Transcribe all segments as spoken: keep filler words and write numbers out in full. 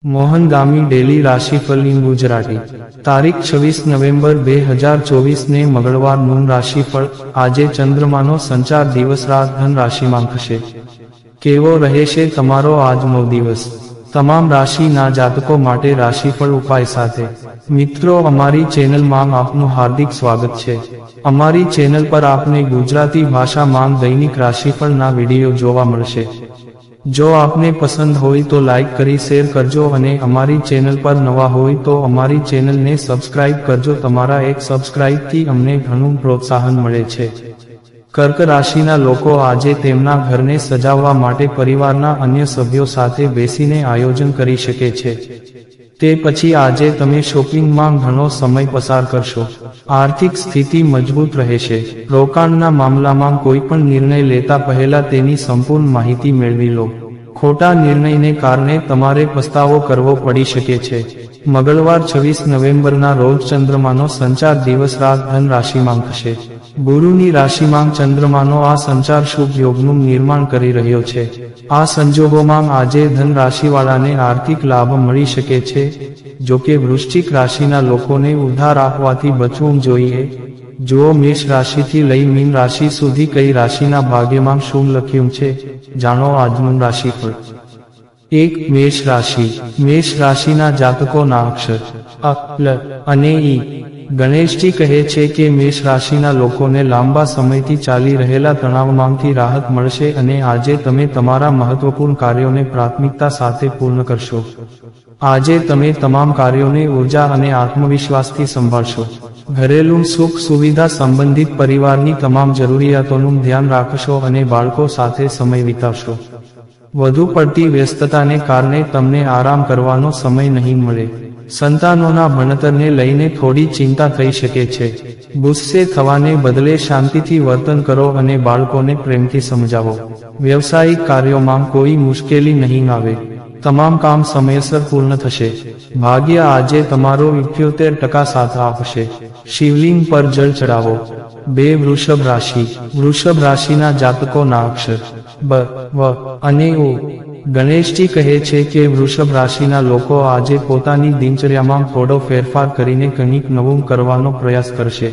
મોહનગામી daily રાશિફળ in Gujarati તારીખ છવ્વીસ નવેમ્બર બે હજાર ચોવીસ ને મંગળવારનું રાશિફળ। આજે ચંદ્રમાનો સંચાર દિવસ રાત ધન રાશિમાં થશે। કેવો રહેશે તમારો આજનો દિવસ? તમામ રાશિના જાતકો માટે રાશિફળ ઉપાય સાથે। મિત્રો, અમારી ચેનલમાં આપનું હાર્દિક સ્વાગત છે। અમારી ચેનલ પર આપને ગુજરાતી ભાષામાં દૈનિક રાશિફળના વિડીયો જોવા મળશે। જો આપને પસંદ હોય તો લાઈક કરી શેર કરજો અને અમારી ચેનલ પર નવા હોય તો અમારી ચેનલને સબસ્ક્રાઇબ કરજો। તમારા એક સબસ્ક્રાઇબથી અમને ઘણું પ્રોત્સાહન મળે છે। કર્ક રાશિના લોકો આજે તેમના ઘરને સજાવવા માટે પરિવારના અન્ય સભ્યો સાથે બેસીને આયોજન કરી શકે છે। તે પછી આજે તમે શોપિંગમાં ઘણો સમય પસાર કરશો। આર્થિક સ્થિતિ મજબૂત રહેશે। રોકાણના મામલામાં કોઈ પણ નિર્ણય લેતા પહેલા તેની સંપૂર્ણ માહિતી મેળવી લો। ખોટા નિર્ણયને કારણે તમારે પસ્તાવો કરવો પડી શકે છે। મંગળવાર છવ્વીસ નવેમ્બરના રોજ ચંદ્રમાનો સંચાર દિવસ રાત ધન રાશિમાં થશે। ગુરુની રાશિમાં ચંદ્રમાનો આ સંચાર શુભ યોગનું નિર્માણ કરી રહ્યો છે। આ સંજોગોમાં આજે ધન રાશિવાળાને આર્થિક લાભ મળી શકે છે। જોકે વૃશ્ચિક રાશિના લોકોને ઉધાર આપવાથી બચવું જોઈએ। જુઓ મેષ રાશિથી લઈ મીન રાશિ સુધી કઈ રાશિના ભાગ્યમાં શું લખ્યું છે, જાણો આજનું રાશિફળ। એક મેષ રાશિ। મેષ રાશિના જાતકોના અક્ષર અ, લ અને ઈ। ગણેશજી કહે છે કે મેષ રાશિના લોકોને લાંબા સમયથી ચાલી રહેલા તણાવમાંથી રાહત મળશે અને આજે તમે તમારા મહત્વપૂર્ણ કાર્યોને પ્રાથમિકતા સાથે પૂર્ણ કરશો। આજે તમે તમામ કાર્યોને ઉર્જા અને આત્મવિશ્વાસથી સંભાળશો। ઘરેલું સુખ સુવિધા સંબંધિત પરિવારની તમામ જરૂરિયાતોનું ધ્યાન રાખશો અને બાળકો સાથે સમય વિતાવશો। વધુ પડતી વ્યસ્તતાને કારણે તમને આરામ કરવાનો સમય નહીં મળે। સંતાનોના ભણતરને લઈને થોડી ચિંતા થઈ શકે છે। ગુસ્સે થવાને બદલે શાંતિથી વર્તન કરો અને બાળકોને પ્રેમથી સમજાવો। વ્યવસાયિક કાર્યોમાં કોઈ મુશ્કેલી નહીં આવે। તમામ કામ સમયસર પૂર્ણ થશે। ભાગ્ય આજે તમારો ઇઠ્યોતેર ટકા સાથ આપશે। શિવલિંગ પર જળ ચડાવો। બે વૃષભ રાશિ। વૃષભ રાશિના જાતકોના અક્ષર બ, વ અને ઉ। ગણેશજી કહે છે કે વૃષભ રાશિના લોકો આજે પોતાની દિનચર્યામાં થોડો ફેરફાર કરીને કંઈક નવું કરવાનો પ્રયાસ કરશે।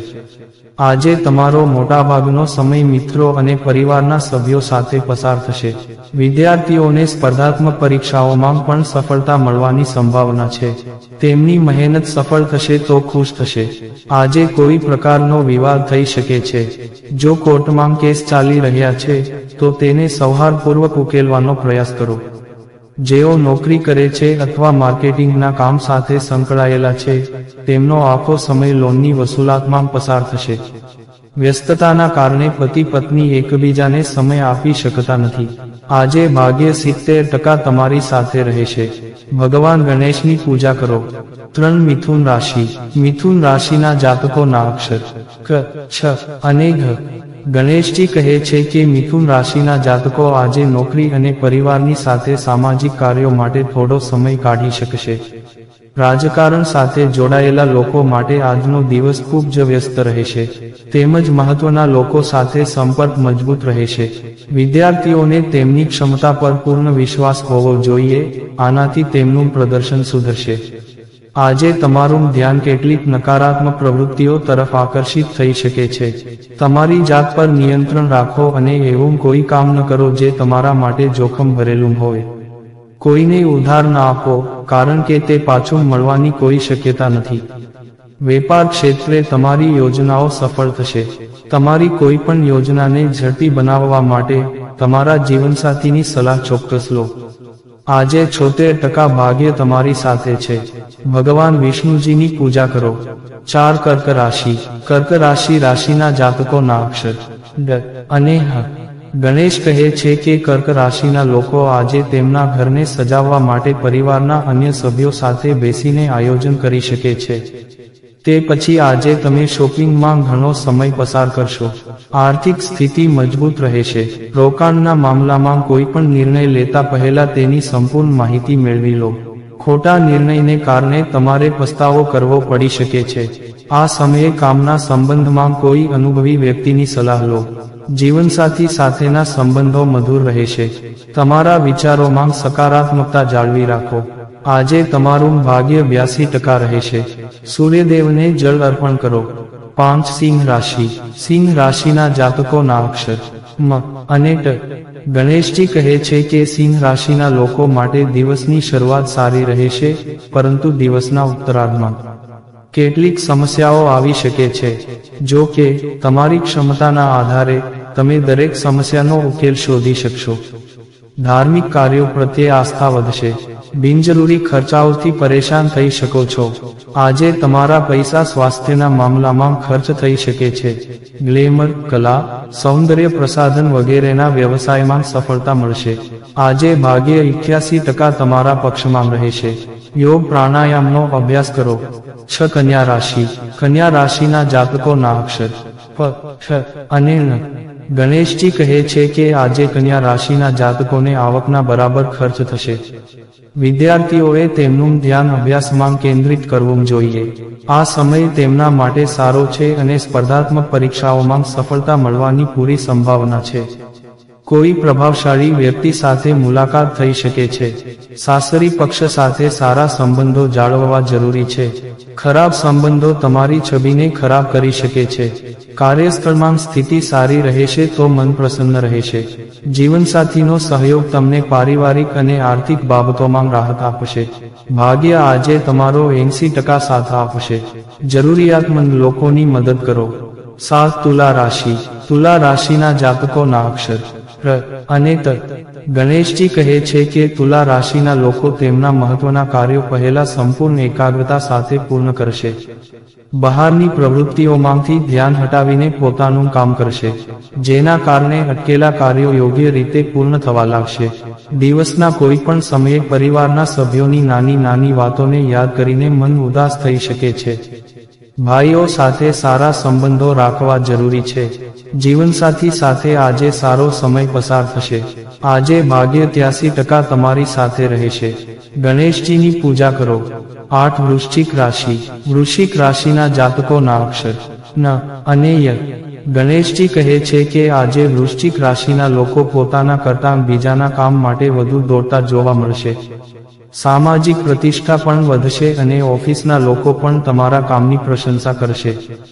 આજે તમારો મોટાભાગનો સમય મિત્રો અને પરિવારના સભ્યો સાથે પસાર થશે। વિદ્યાર્થીઓને સ્પર્ધાત્મક પરીક્ષાઓમાં પણ સફળતા મળવાની સંભાવના છે। તેમની મહેનત સફળ થશે તો ખુશ થશે। આજે કોઈ પ્રકારનો વિવાદ થઈ શકે છે। જો કોર્ટમાં કેસ ચાલી રહ્યા છે તો તેને સૌહાર્દપૂર્વક ઉકેલવાનો પ્રયાસ કરો। જેઓ નોકરી કરે છે અથવા માર્કેટિંગના કામ સાથે સંકળાયેલા છે તેમનો આખો સમય લોનની વસૂલાતમાં પસાર થશે। વ્યસ્તતાના કારણે પતિ પત્ની એકબીજાને સમય આપી શકતા નથી। આજે ભાગ્ય સિત્તેર ટકા તમારી સાથે રહેશે। ભગવાન ગણેશની પૂજા કરો। ત્રણ મિથુન રાશિ। મિથુન રાશિના જાતકોના અક્ષર ક, છ અને ઘ। ગણેશજી કહે છે કે મિથુન રાશિના જાતકો આજે નોકરી અને પરિવારની સાથે સામાજિક કાર્યો માટે થોડો સમય કાઢી શકશે। રાજકારણ સાથે જોડાયેલા લોકો માટે આજનો દિવસ ખૂબ જ વ્યસ્ત રહેશે તેમજ મહત્વના લોકો સાથે સંપર્ક મજબૂત રહેશે। વિદ્યાર્થીઓને તેમની ક્ષમતા પર પૂર્ણ વિશ્વાસ હોવો જોઈએ, આનાથી તેમનું પ્રદર્શન સુધરશે। આજે તમારું ધ્યાન કેટલીક નકારાત્મક પ્રવૃત્તિઓ તરફ આકર્ષિત થઈ શકે છે। તમારી જાત પર નિયંત્રણ રાખો અને એવું કોઈ કામ ન કરો જે તમારા માટે જોખમ ભરેલું હોય। કોઈને ઉધાર ન આપો કારણ કે તે પાછું મળવાની કોઈ શક્યતા નથી। વેપાર ક્ષેત્રે તમારી યોજનાઓ સફળ થશે। તમારી કોઈ પણ યોજનાને ઝડપી બનાવવા માટે તમારા જીવનસાથીની સલાહ ચોક્કસ લો। આજે છોતેર ટકા ભાગ્ય તમારી સાથે છે। ભગવાન વિષ્ણુજીની પૂજા કરો। ચાર કર્ક રાશિ। કર્ક રાશિ રાશિના જાતકોના અક્ષર ડ અને હ। ગણેશ કહે છે કે કર્ક રાશિના લોકો આજે તેમના ઘરને સજાવવા માટે પરિવારના અન્ય સભ્યો સાથે બેસીને આયોજન કરી શકે છે। તે પછી આજે તમે શોપિંગમાં ઘણો સમય પસાર કરશો। આર્થિક સ્થિતિ મજબૂત રહેશે। રોકાણના મામલામાં કોઈ પણ નિર્ણય લેતા પહેલા તેની સંપૂર્ણ માહિતી મેળવી લો। ખોટા નિર્ણયને કારણે તમારે પસ્તાવો કરવો પડી શકે છે। આ સમયે કામના સંબંધમાં કોઈ અનુભવી વ્યક્તિની સલાહ લો। જીવનસાથી સાથેના સંબંધો મધુર રહેશે। તમારા વિચારોમાં સકારાત્મકતા જાળવી રાખો। આજે તમારું ભાગ્ય બ્યાસી ટકા રહેશે. સૂર્યદેવને જળ અર્પણ કરો. પાંચ સિંહ રાશિ. સિંહ રાશિના જાતકોના અક્ષર મ અને ટ. ગણેશજી કહે છે કે સિંહ રાશિના લોકો માટે દિવસની શરૂઆત સારી રહેશે, પરંતુ દિવસના ઉત્તરાર્ધમાં કેટલીક સમસ્યાઓ આવી શકે છે. જો કે તમારી ક્ષમતાના આધારે તમે દરેક સમસ્યાનો ઉકેલ શોધી શકશો. ધાર્મિક કાર્યો પ્રત્યે આસ્થા વધશે. બિનજરૂરી ખર્ચાઓથી પરેશાન થઈ શકો છો. આજે તમારા પૈસા સ્વાસ્થ્યના મામલામાં ખર્ચ થઈ શકે છે. ગ્લેમર, કલા, સૌંદર્ય પ્રસાધન વગેરેના વ્યવસાયમાં સફળતા મળશે. આજે ભાગ્ય અઠ્યાસી ટકા તમારા પક્ષમાં રહેશે. યોગ પ્રાણાયામનો અભ્યાસ કરો. છ કન્યા રાશિ. કન્યા રાશિના જાતકોના અક્ષર પ, ફ અને ન. ગણેશજી કહે છે કે આજે કન્યા રાશિના જાતકોને આવકના બરાબર ખર્ચ થશે. વિદ્યાર્થીઓએ તેમનું ધ્યાન અભ્યાસમાં કેન્દ્રિત કરવું જોઈએ. આ સમય તેમના માટે સારો છે અને સ્પર્ધાત્મક પરીક્ષાઓમાં સફળતા મળવાની પૂરી સંભાવના છે. કોઈ પ્રભાવશાળી વ્યક્તિ સાથે મુલાકાત થઈ શકે છે. સાસરી પક્ષ સાથે સારા સંબંધો જાળવવા જરૂરી છે. ખરાબ સંબંધો તમારી છબીને ખરાબ કરી શકે છે. કાર્યસ્થળમાં સ્થિતિ સારી રહેશે તો મન પ્રસન્ન રહેશે. જીવનસાથીનો સહયોગ તમને પારિવારિક અને આર્થિક બાબતોમાં રાહત આપશે. ભાગ્ય આજે તમારો એંસી ટકા સાથ આપશે. જરૂરિયાતમંદ લોકોની મદદ કરો. સાત તુલા રાશિ. તુલા રાશિના જાતકોના અક્ષર ર અને ત. ગણેશજી કહે છે કે તુલા રાશિના લોકો તેમના મહત્વના કાર્યો પહેલા સંપૂર્ણ એકાગ્રતા સાથે પૂર્ણ કરશે. બહારની પ્રવૃત્તિઓમાંથી ધ્યાન હટાવીને પોતાનું કામ કરશે, જેના કારણે અટકેલા કાર્યો યોગ્ય રીતે પૂર્ણ થવા લાગશે. દિવસના કોઈ પણ સમયે પરિવારના સભ્યોની નાની નાની વાતોને યાદ કરીને મન ઉદાસ થઈ શકે છે. ભાઈઓ સાથે સારા સંબંધો રાખવા જરૂરી છે. જીવનસાથી સાથે આજે સારો સમય પસાર થશે. આજે ભાગ્ય ત્યાસી ટકા તમારી સાથે રહેશે. ગણેશજીની પૂજા કરો. આઠ વૃશ્ચિક રાશિ. વૃશ્ચિક રાશિના જાતકોના અક્ષર ન અને ય. ગણેશજી કહે છે કે આજે વૃશ્ચિક રાશિના લોકો પોતાના કરતાં બીજાના કામ માટે વધુ દોડતા જોવા મળશે. સામાજિક પ્રતિષ્ઠા પણ વધશે અને ઓફિસના લોકો પણ તમારા કામની પ્રશંસા કરશે.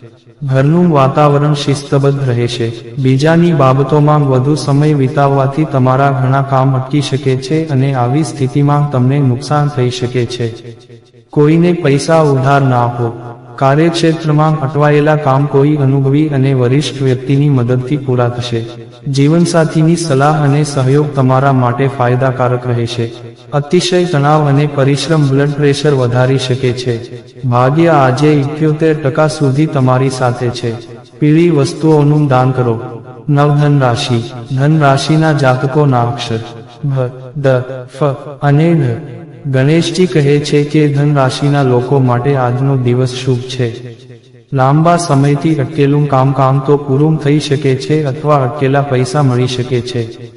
ઘરનું વાતાવરણ શિસ્તબદ્ધ રહેશે. બીજાની બાબતોમાં વધુ સમય વિતાવવાથી તમારા ઘણા કામ અટકી શકે છે અને આવી સ્થિતિમાં તમને નુકસાન થઈ શકે છે. કોઈને પૈસા ઉધાર ના આપો. કાર્યક્ષેત્રમાં અટવાયેલા કામ કોઈ અનુભવી અને વરિષ્ઠ વ્યક્તિની મદદથી પૂરા થશે. જીવનસાથીની સલાહ અને સહયોગ તમારા માટે ફાયદાકારક રહેશે. અતિશય તણાવ અને પરિશ્રમ બ્લડ પ્રેશર વધારી શકે છે. ભાગ્ય આજે ઇઠ્યોતેર ટકા સુધી તમારી સાથે છે. પીળી વસ્તુઓનું દાન કરો. નવ ધન રાશિ. ધન રાશિના જાતકોના અક્ષર ભ, દ, ફ અને ઢ. ગણેશજી કહે છે કે ધન રાશિના લોકો માટે આજનો દિવસ શુભ છે. લાંબા સમયથી અટકેલું કામ કામ તો પૂરું થઈ શકે છે અથવા અટકેલા પૈસા મળી શકે છે.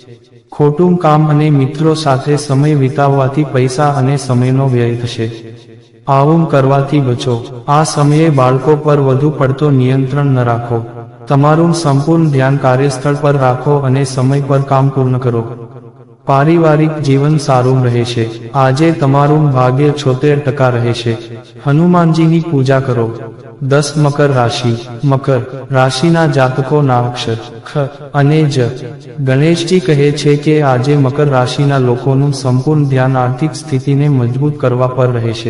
ખોટું કામ અને મિત્રો સાથે સમય વિતાવવાથી પૈસા અને સમયનો વ્યય થશે. આવું કરવાથી બચો. આ સમયે બાળકો પર વધુ પડતો નિયંત્રણ ન રાખો. તમારું સંપૂર્ણ ધ્યાન કાર્યસ્થળ પર રાખો અને સમય પર કામ પૂર્ણ કરો. પારિવારિક જીવન સારું રહેશે. આજે તમારું ભાગ્ય છોતેર ટકા રહેશે. હનુમાનજીની પૂજા કરો. દસ મકર રાશિ. મકર રાશિના જાતકોના અક્ષર ખ અને જ. ગણેશજી કહે છે કે આજે મકર રાશિના લોકોનું સંપૂર્ણ ધ્યાન આર્થિક સ્થિતિને મજબૂત કરવા પર રહેશે.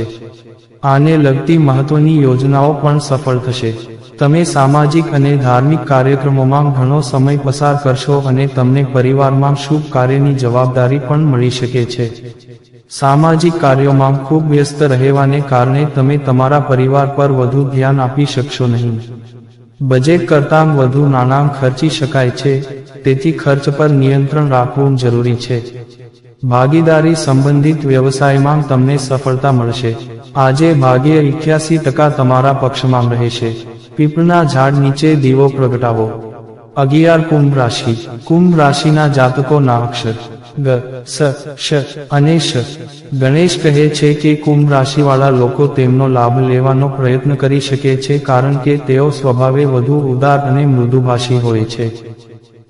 આને લગતી મહત્વની યોજનાઓ પણ સફળ થશે. તમે સામાજિક અને ધાર્મિક કાર્યક્રમોમાં ઘણો સમય પસાર કરશો અને તમને પરિવારમાં શુભ કાર્યની જવાબદારી પણ મળી શકે છે. સામાજિક કાર્યોમાં ખૂબ વ્યસ્ત રહેવાને કારણે તમે તમારા પરિવાર પર વધુ ધ્યાન આપી શકશો નહીં. બજેટ કરતાં વધુ નાણાં ખર્ચી શકાય છે, તેથી ખર્ચ પર નિયંત્રણ રાખવું જરૂરી છે. ભાગીદારી સંબંધિત વ્યવસાયમાં તમને સફળતા મળશે. આજે ભાગ્ય અઠ્યાસી ટકા તમારા પક્ષમાં રહેશે. પીપળના ઝાડ નીચે દીવો પ્રગટાવો. અગિયાર કુંભ રાશિ. કુંભ રાશિના જાતકોના અક્ષર ગ, સ, શ અને શ. ગણેશ કહે છે કે કુંભ રાશિવાળા લોકો તેમનો લાભ લેવાનો પ્રયત્ન કરી શકે છે કારણ કે તેઓ સ્વભાવે વધુ ઉદાર અને મૃદુભાષી હોય છે.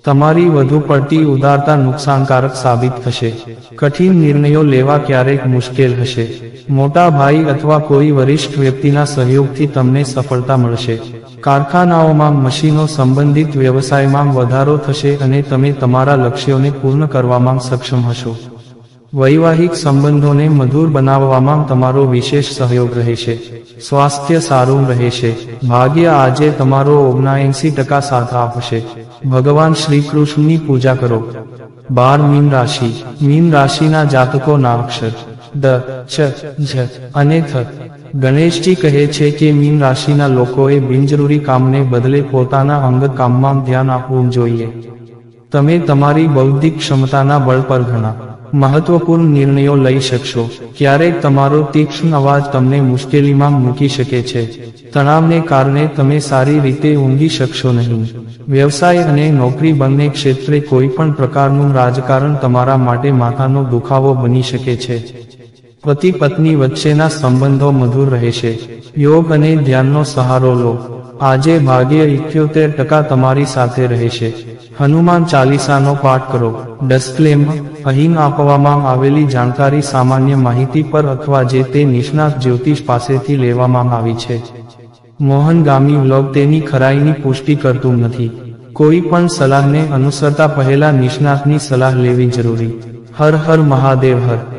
તમારી વધુ પડતી ઉદારતા નુકસાનકારક સાબિત થશે. કઠિન નિર્ણયો લેવા ક્યારેક મુશ્કેલ હશે. મોટા ભાઈ અથવા કોઈ વરિષ્ઠ વ્યક્તિના સહયોગથી તમને સફળતા મળશે. કારખાનાઓમાં મશીનો સંબંધિત વ્યવસાયમાં વધારો થશે અને તમે તમારા લક્ષ્યોને પૂર્ણ કરવામાં સક્ષમ હશો. વૈવાહિક સંબંધોને મધુર બનાવવામાં તમારો વિશેષ સહયોગ રહેશે. સ્વાસ્થ્ય સારું રહેશે. ભાગ્ય આજે તમારો ઓગણએંસી ટકા સાથ આપશે. ભગવાન શ્રી કૃષ્ણની પૂજા કરો. બાર મીન રાશિ. મીન રાશિના જાતકોના અક્ષર દ, ચ, ઝ અને થ. ગણેશજી કહે છે કે મીન રાશિના લોકોએ બિનજરૂરી કામને બદલે પોતાના અંગત કામમાં ધ્યાન આપવું જોઈએ. તમે તમારી બૌદ્ધિક ક્ષમતાના બળ પર ઘણા મહત્વપૂર્ણ નિર્ણયો લઈ શકશો. ક્યારેક તમારો તીક્ષ્ણ અવાજ તમને મુશ્કેલીમાં મૂકી શકે છે. તણાવને કારણે તમે સારી રીતે ઊંઘી શકશો નહીં. વ્યવસાય અને નોકરી બંને ક્ષેત્રે કોઈ પણ પ્રકારનું રાજકારણ તમારા માટે માથાનો દુખાવો બની શકે છે. પતિ પત્ની વચ્ચેના સંબંધો મધુર રહેશે. યોગ અને ધ્યાનનો સહારો લો. આજે ભાગ્ય ઇઠ્યોતેર ટકા તમારી સાથે રહેશે. હનુમાન ચાલીસાનો પાઠ કરો. ડિસ્ક્લેમર: અહીં આપવામાં આવેલી જાણકારી સામાન્ય માહિતી પર અથવા જે તે નિષ્ણાત જ્યોતિષ પાસેથી લેવામાં આવી છે. મોહનગામી વ્લોગ તેની ખરાઈની પુષ્ટિ કરતું નથી. કોઈ પણ સલાહને અનુસરતા પહેલા નિષ્ણાતની સલાહ લેવી જરૂરી. હર હર મહાદેવ હર.